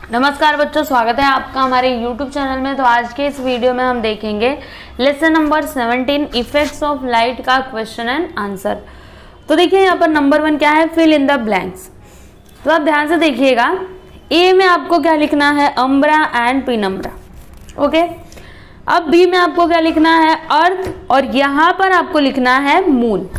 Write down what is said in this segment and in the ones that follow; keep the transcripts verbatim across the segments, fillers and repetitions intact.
नमस्कार बच्चों, स्वागत है आपका हमारे YouTube चैनल में। तो आज के इस वीडियो में हम देखेंगे lesson number seventeen effects of light का क्वेश्चन एंड आंसर। तो देखिए यहाँ पर नंबर वन क्या है, फिल इन द ब्लैंक्स। तो आप ध्यान से देखिएगा, ए में आपको क्या लिखना है, अम्ब्रा एंड पिनम्ब्रा। ओके, अब बी में आपको क्या लिखना है, अर्थ, और यहाँ पर आपको लिखना है मून।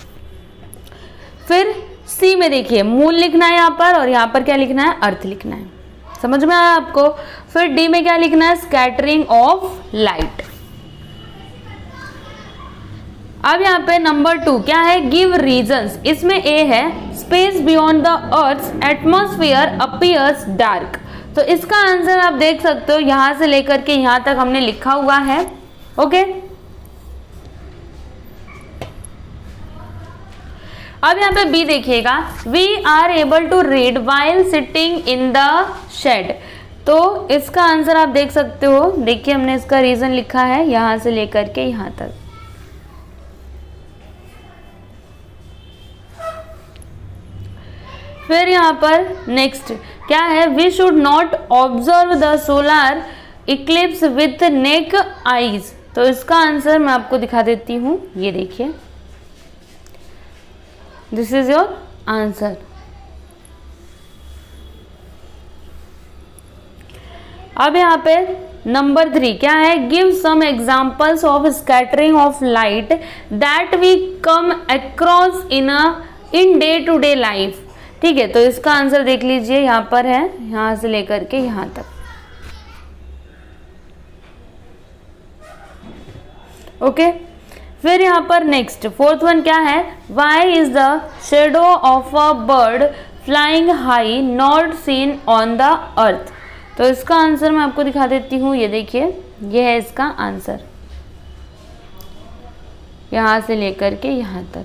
फिर सी में देखिए मून लिखना है यहाँ पर, और यहाँ पर क्या लिखना है, अर्थ लिखना है। समझ में आया आपको। फिर डी में क्या लिखना है, स्कैटरिंग ऑफ लाइट। अब यहाँ पे नंबर टू क्या है, गिव रीजंस। इसमें ए है, space beyond the earth's atmosphere appears dark. तो इसका आंसर आप देख सकते हो, यहां से लेकर के यहां तक हमने लिखा हुआ है। ओके, अब यहाँ पे बी देखिएगा, we are able to read while sitting in the shade. तो इसका आंसर आप देख सकते हो, देखिए हमने इसका रीजन लिखा है यहां से लेकर के यहां तक। फिर यहाँ पर नेक्स्ट क्या है, we should not observe the solar eclipse with naked eyes. तो इसका आंसर मैं आपको दिखा देती हूँ, ये देखिए, दिस इज योर आंसर। अब यहाँ पे नंबर थ्री क्या है, give some examples of scattering of light that we come across in a in day to day life. ठीक है, तो इसका आंसर देख लीजिए, यहाँ पर है, यहाँ से लेकर के यहाँ तक। ओके, फिर यहाँ पर नेक्स्ट फोर्थ वन क्या है, why is the shadow of a bird flying high not seen on the earth. तो इसका आंसर मैं आपको दिखा देती हूँ, ये देखिए, ये है इसका आंसर, यहाँ से लेकर के यहाँ तक।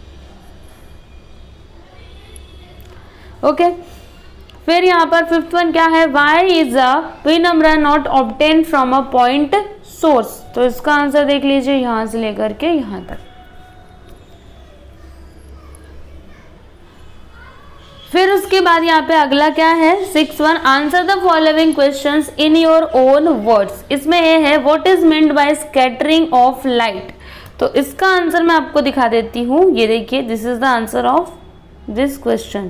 Okay okay. फिर यहाँ पर फिफ्थ वन क्या है, why is a penumbra not obtain from a point source. तो इसका आंसर देख लीजिए, यहां से लेकर के यहां तक। फिर उसके बाद यहाँ पे अगला क्या है, six one, answer the following questions in your own words. इसमें ये है, what is meant by scattering of light. तो इसका आंसर मैं आपको दिखा देती हूँ, ये देखिए, this is the answer of this question.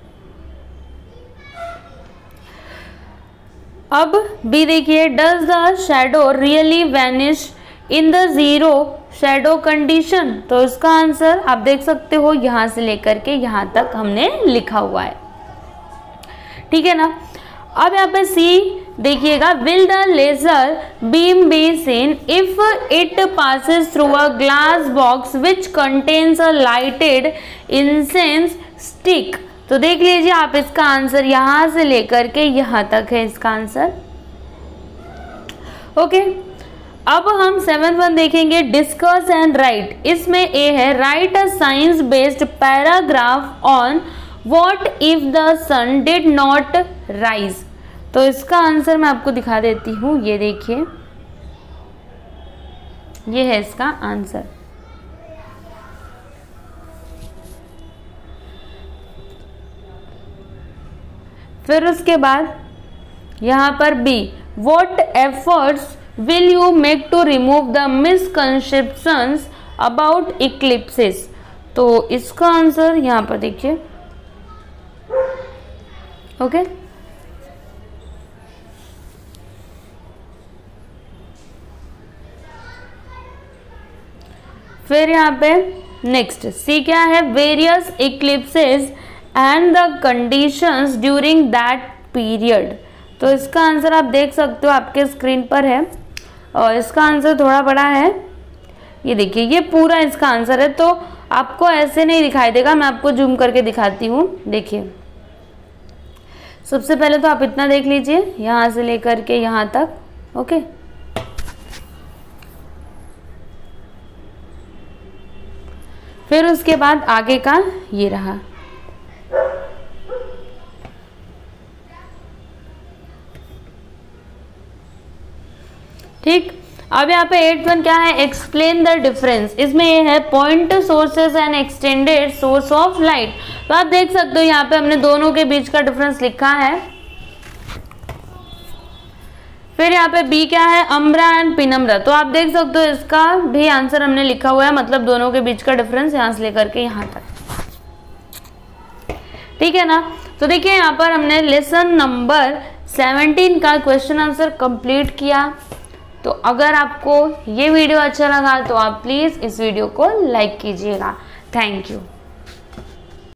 अब बी देखिए, does the shadow really vanish in the zero shadow condition. तो इसका आंसर आप देख सकते हो, यहां से लेकर के यहां तक हमने लिखा हुआ है। ठीक है ना। अब यहाँ पे सी देखिएगा, will the laser beam be seen if it passes through a glass box which contains a lighted incense stick. तो देख लीजिए आप, इसका आंसर यहां से लेकर के यहां तक है इसका आंसर। ओके, अब हम सेवन वन देखेंगे, डिस्कस एंड राइट। इसमें ए है, write a science based paragraph on what if the sun did not rise. तो इसका आंसर मैं आपको दिखा देती हूँ, ये देखिए, ये है इसका आंसर। फिर उसके बाद यहाँ पर B, what efforts will you make to remove the misconceptions about eclipses. तो इसका आंसर यहाँ पर देखिए। ओके, फिर यहाँ पे नेक्स्ट सी क्या है, various eclipses and the conditions during that period. तो इसका आंसर आप देख सकते हो, आपके स्क्रीन पर है, और इसका आंसर थोड़ा बड़ा है, ये देखिए, ये पूरा इसका आंसर है। तो आपको ऐसे नहीं दिखाई देगा, मैं आपको जूम करके दिखाती हूँ। देखिए, सबसे पहले तो आप इतना देख लीजिए, यहाँ से लेकर के यहाँ तक। ओके, फिर उसके बाद आगे का ये रहा। ठीक, अब यहाँ पे एट वन क्या है, एक्सप्लेन द डिफरेंस। इसमें ये है, point sources and extended source of light. तो आप देख सकते हो यहाँ पे हमने दोनों के बीच का डिफरेंस लिखा है। फिर यहाँ पे बी क्या है, अम्ब्रा एंड पिनम्रा। तो आप देख सकते हो इसका भी आंसर हमने लिखा हुआ है, मतलब दोनों के बीच का डिफरेंस यहाँ से लेकर के यहाँ तक, ठीक है ना। तो देखिए यहाँ पर हमने लेसन नंबर सेवनटीन का क्वेश्चन आंसर कंप्लीट किया। तो अगर आपको ये वीडियो अच्छा लगा तो आप प्लीज़ इस वीडियो को लाइक कीजिएगा। Thank you.